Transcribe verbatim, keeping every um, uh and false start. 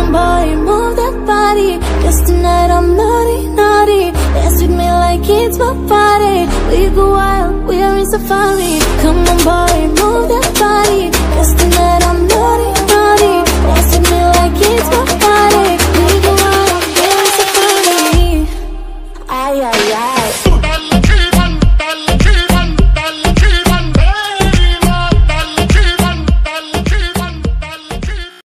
on boy, move that body. Cause tonight I'm naughty, naughty. Dance with me like it's my party. We go wild, we are in safari. Come on boy, move